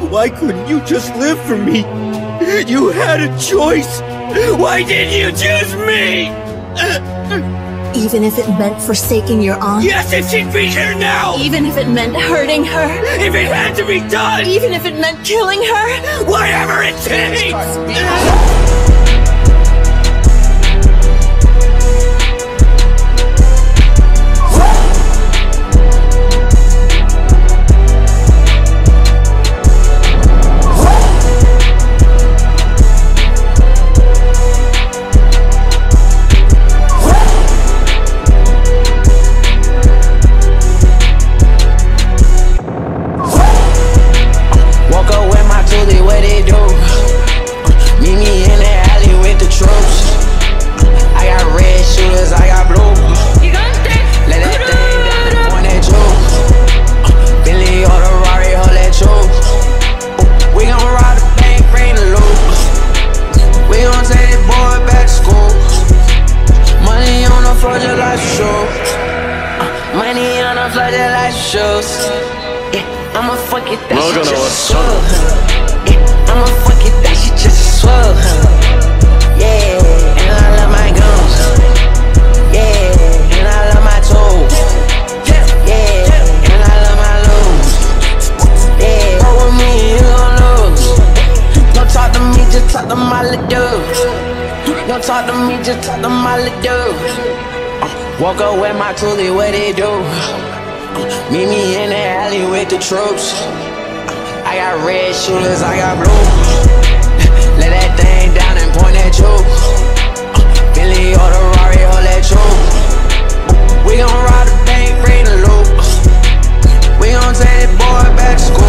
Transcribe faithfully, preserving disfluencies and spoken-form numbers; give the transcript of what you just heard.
Why couldn't you just live for me? You had a choice. Why didn't you choose me? Even if it meant forsaking your aunt? Yes, if she'd be here now! Even if it meant hurting her? If it had to be done! Even if it meant killing her? Whatever it takes! I'ma fuck it, that shit just swell. Yeah, I'ma fuck it, that shit just swell. Yeah, and I love my gums. Yeah, and I love my toes. Yeah, and I love my lows. Yeah, roll with me, you gon' lose. Don't talk to me, just talk to my little dude. Don't talk to me, just talk to my little dude. uh, Walk up with my toolie, what they do? Meet me in the alley with the troops. I got red shooters, I got blue. Let that thing down and point at you. Billy or the Rari, hold that truth. We gon' rob the bank, bring the loot. We gon' take that boy back to school.